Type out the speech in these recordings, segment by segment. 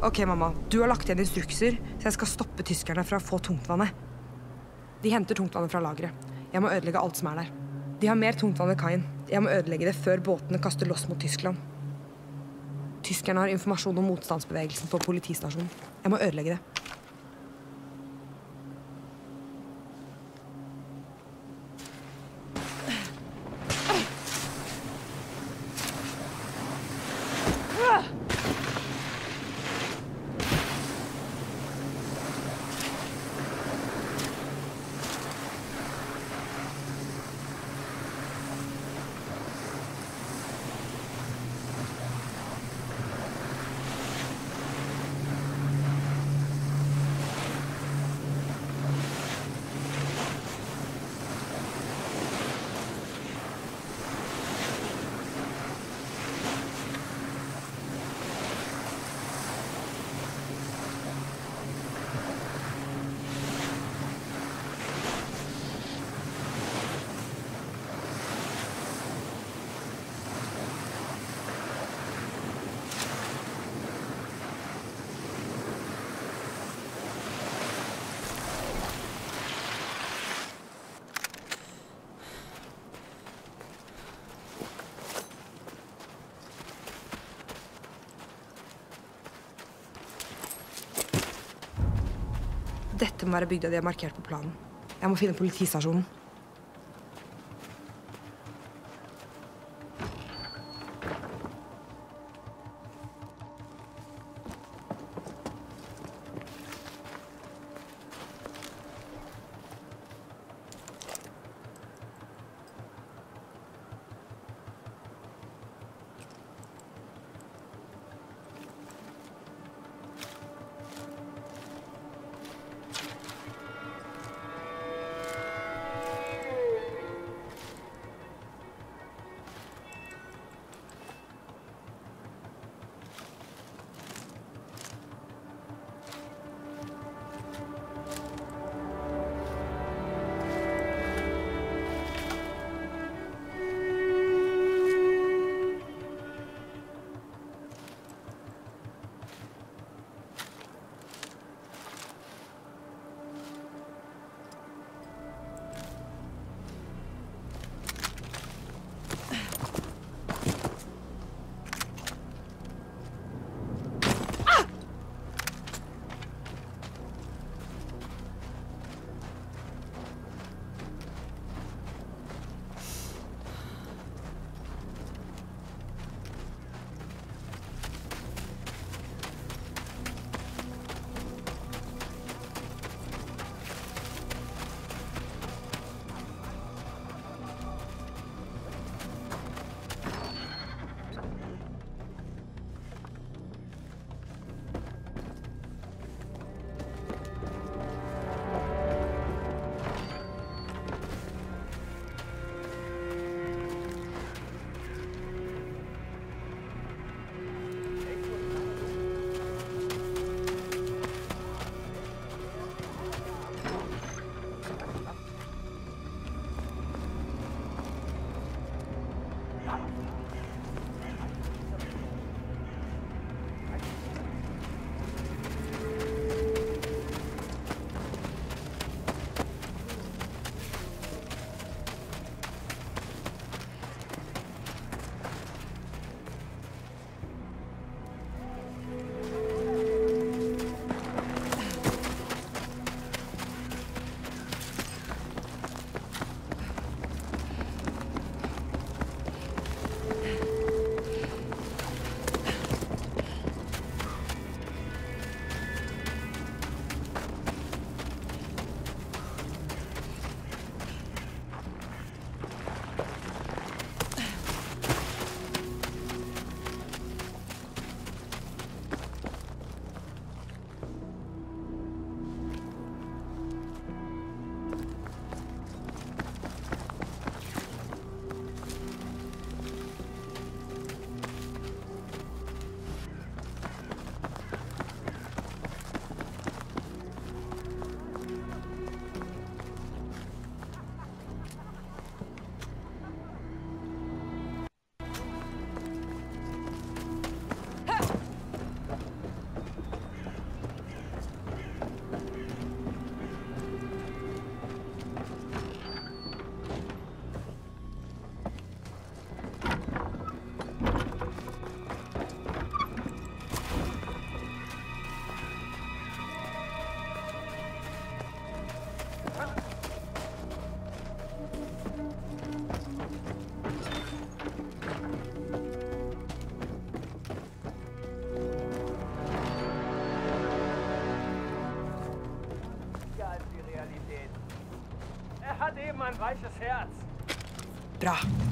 Ok, mamma. Du har lagt igjen instrukser, så jeg skal stoppe tyskerne fra å få tungtvannet. De henter tungtvannet fra lageret. Jeg må ødelegge alt som er der. De har mer tungtvann ved kaien. Jeg må ødelegge det før båtene kaster loss mot Tyskland. Tyskerne har informasjon om motstandsbevegelsen på politistasjonen. Jeg må ødelegge det. Dette må være bygda de har markert på planen. Jeg må finne politistasjonen. Er hat eben ein weiches Herz. Bra.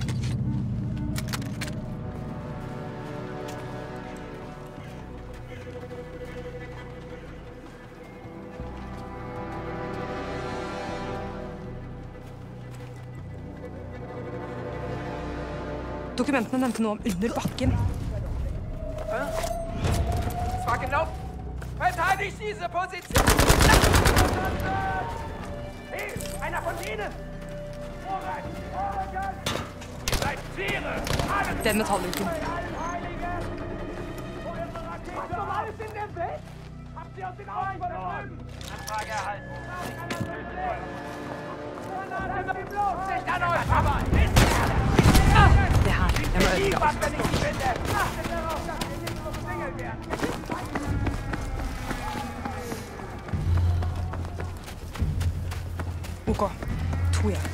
Dokumentene nevnte noe om under bakken. Es war genau... Verteidigt diese Position! Hey, einer von Ihnen! Vorrücken! Vorrücken! Ihr seid Tiere! Den metalluken. Was normales in der Welt? Habt ihr aus den Augen verloren? Anfrage erhalten. Nicht an euch, aber... Det her. Jeg må ødelegge alt. Wenn ich sie finde! Achtet darauf, dass wir nicht umsingelt werden! Ok. 2 igjen.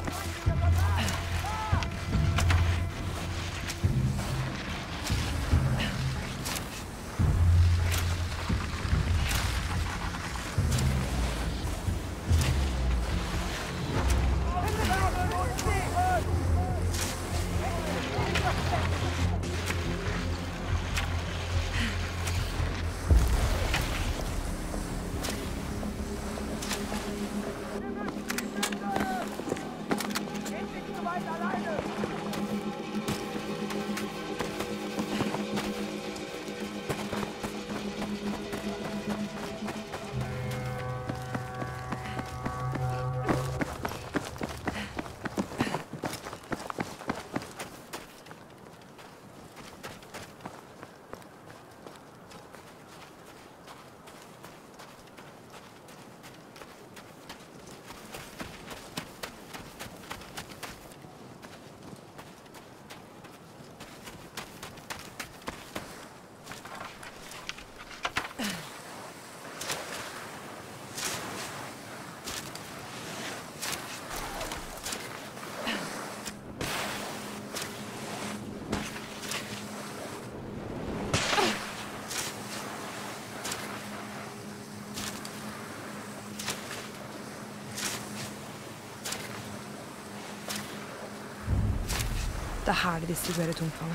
Det er her de distribuerer tungtvannet.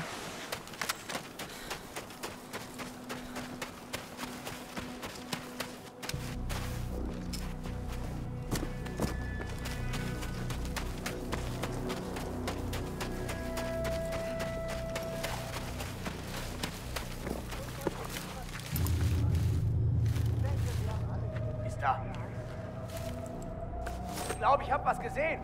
Ist da. Ich glaube, ich habe was gesehen.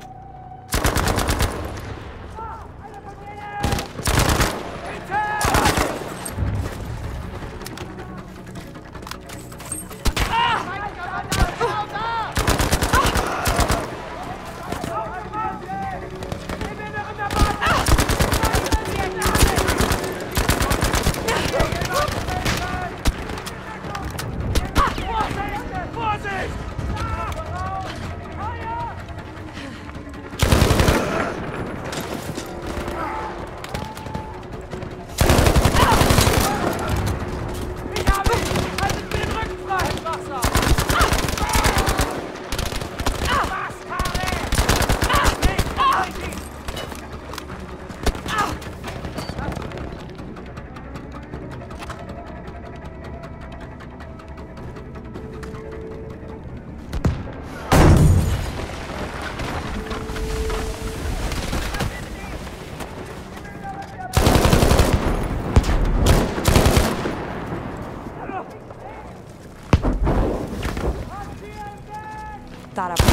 Der er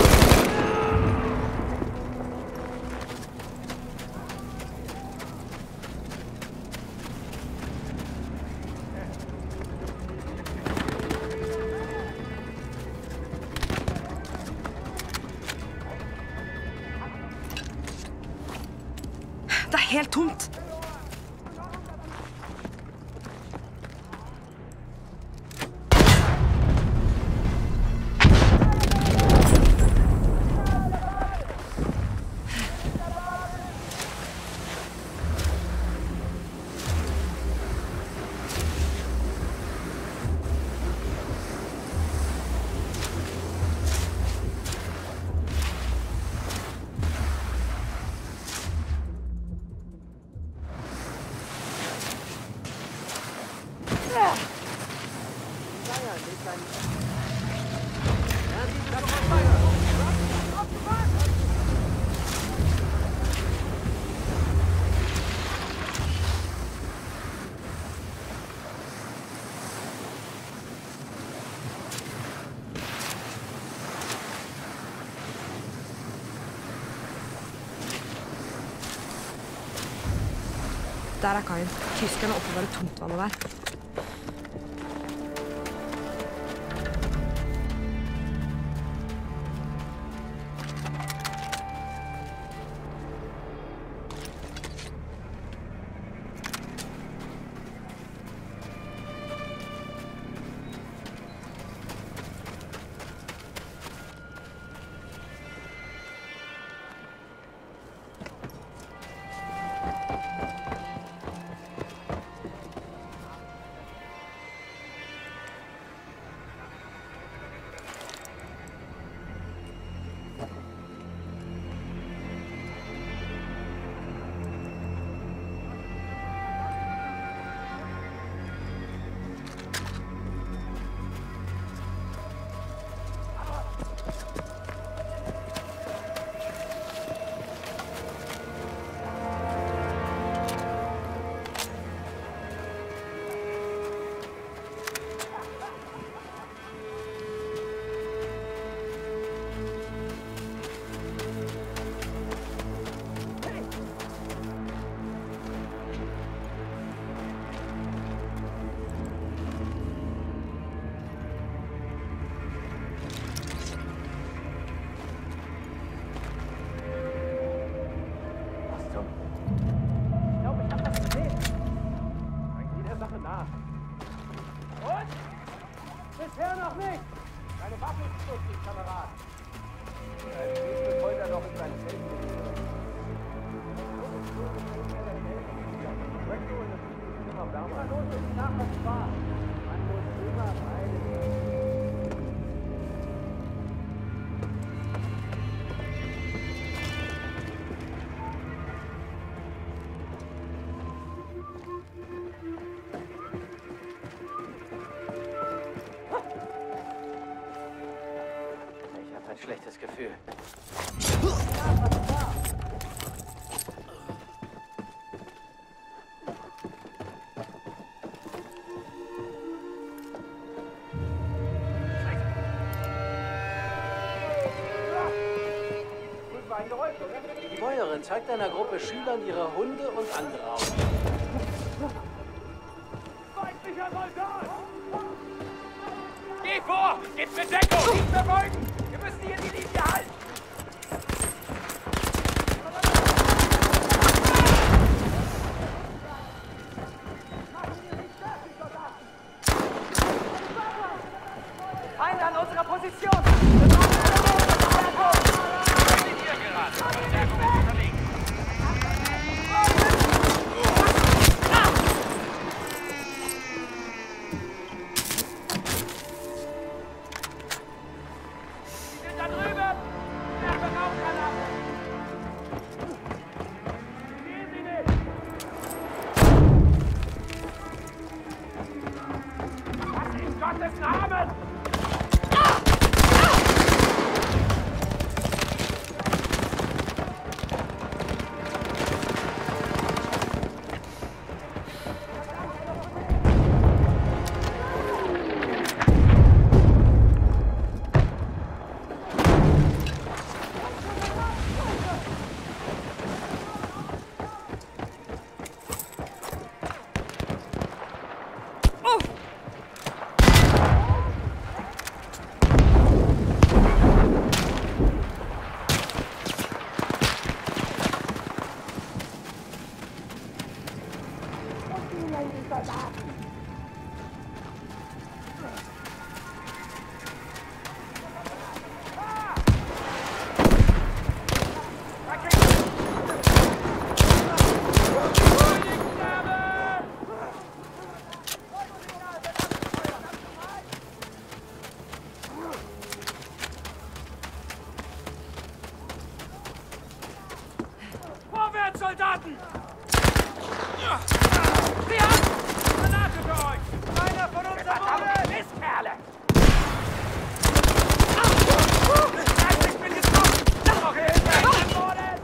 Det er helt tomt. Der er kaien. Tyskerne oppbevarer tungtvannet der. Bisher noch nicht! Deine Waffe ist lustig, Kamerad! Jetzt wollte er noch in sein Zelt. Immer los und nach, was war. Man muss immer rein. Schlechtes Gefühl. Die Bäuerin zeigt einer Gruppe Schülern ihre Hunde und andere auf. Feindlicher Soldat! Geh vor! Gib mir Deckung! Nicht verbeugen! Wir müssen hier die Linie halten! Feinde an unserer Position! Wir sind hier gerade. Verstärkung ist unterwegs. Da drüben! Werfe Rauchgranaten! Sehen Sie nicht! Was in Gottes Namen? Soldaten! Sie haben Granate für euch! Einer von uns wurde! Mistkerle! Ich bin getroffen! Noch Hilfe! Ermordet!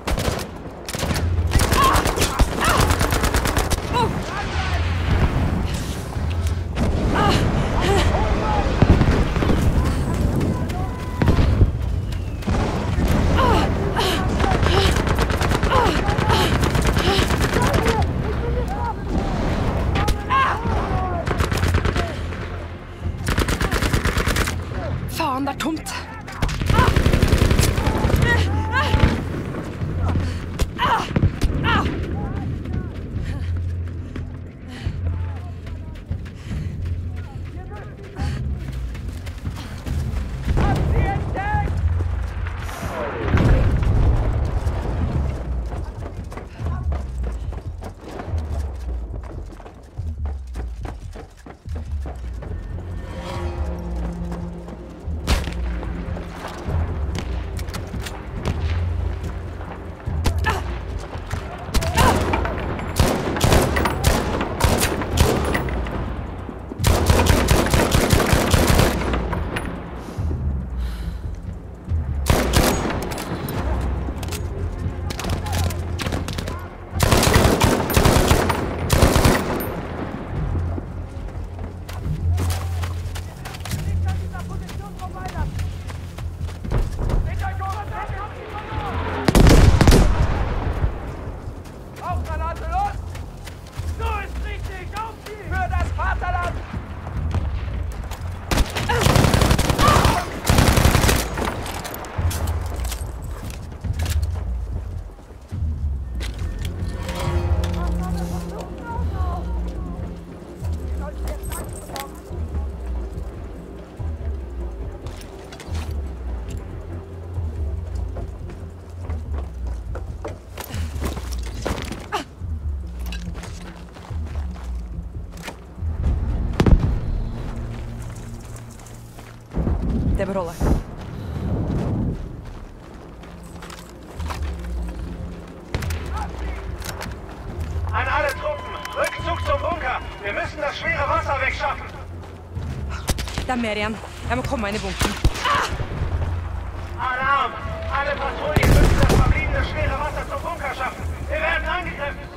rolle. An alle Truppen, Rückzug zum Bunker. Wir müssen das schwere Wasser wegschaffen. Det er mer igjen. Jeg må komme meg inn i bunkeren. Alarm! Alle Patrouillen müssen das verbliebene schwere Wasser zum Bunker schaffen. Wir werden angegriffen.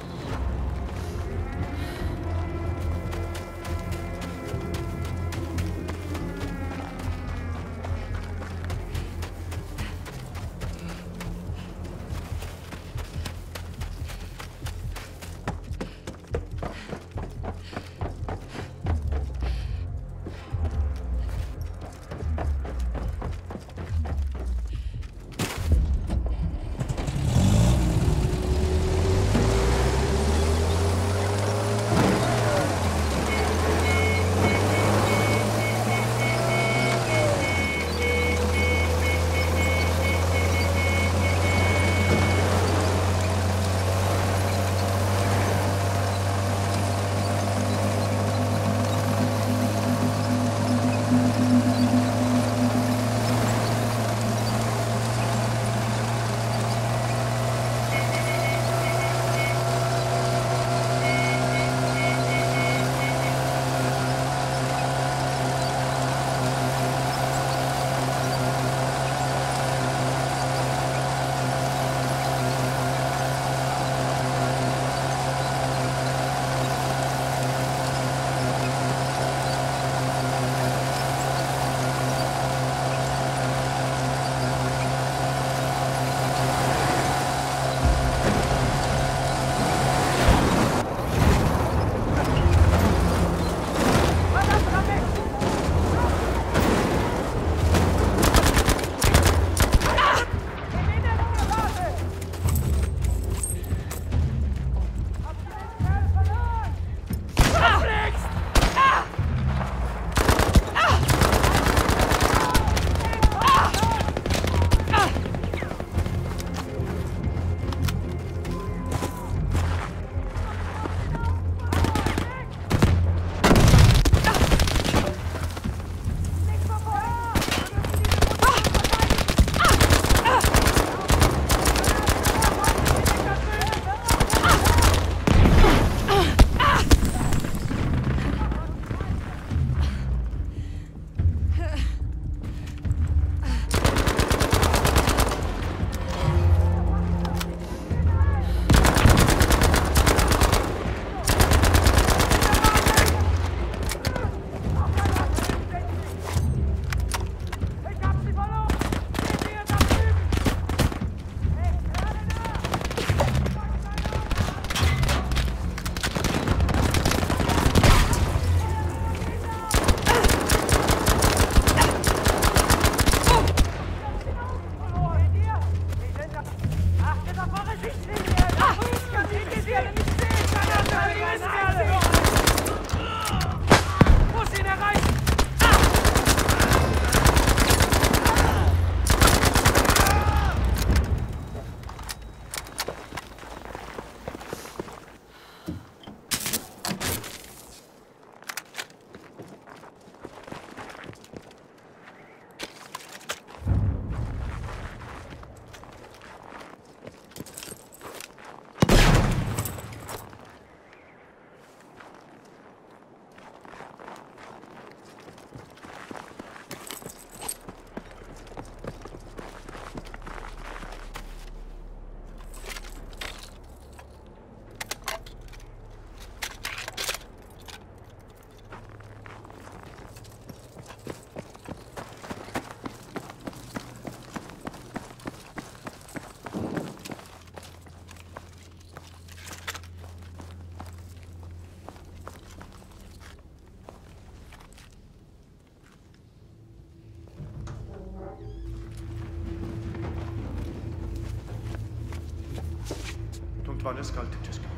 Tungtvannet skal til Tyskland.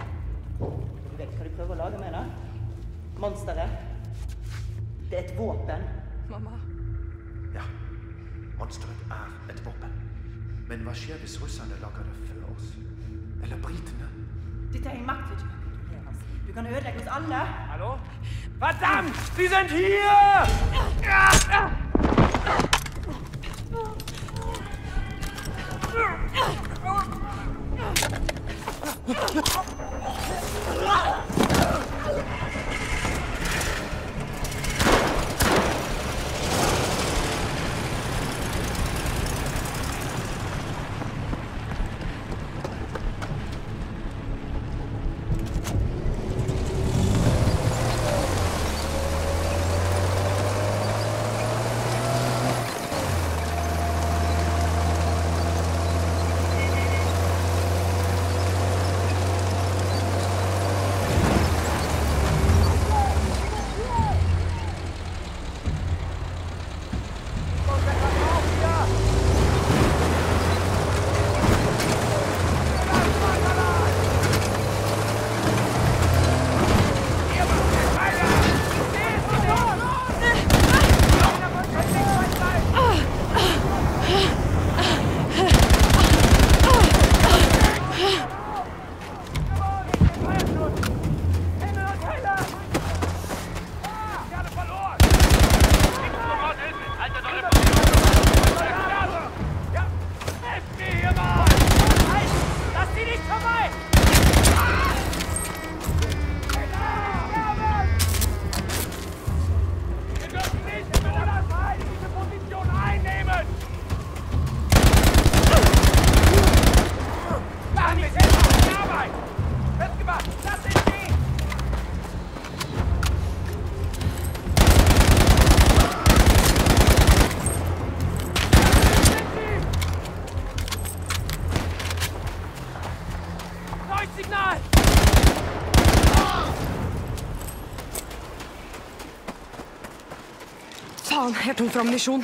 Du vet hva de prøver å lage med det? Monsteret. Det er et våpen. Mamma. Ja, monsteret er et våpen. Men hva skjer hvis russerne lager det før oss? Eller britene? Dette er en makt vi ikke kan kontrollere. Du kan ødelegge oss alle. Hallo? Verdammt! Sie sind hier! Faen, jeg er tom for ammunisjon.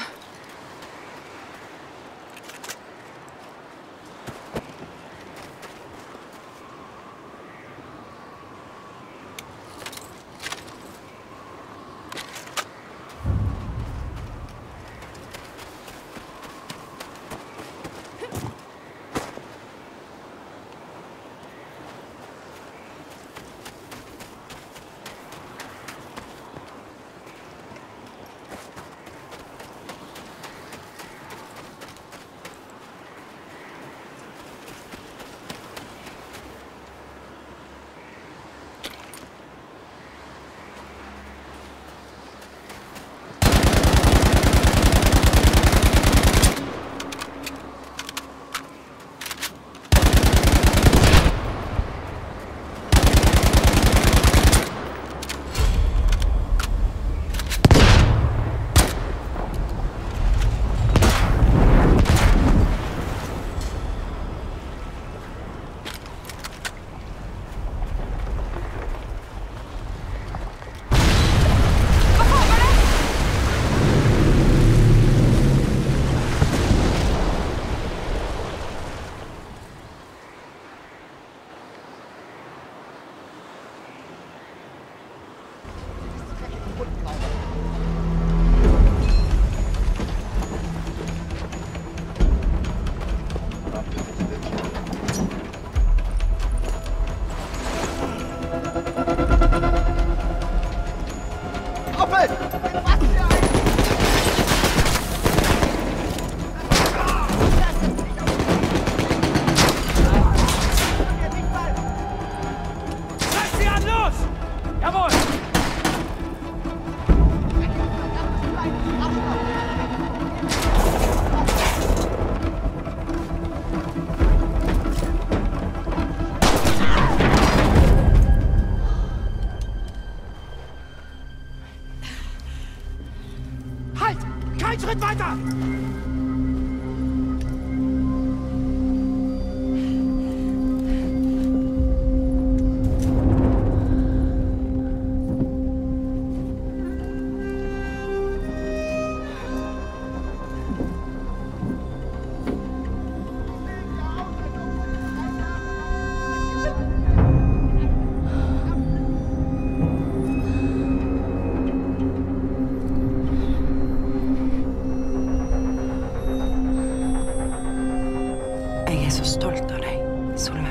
Jeg er så stolt av deg, Solveig.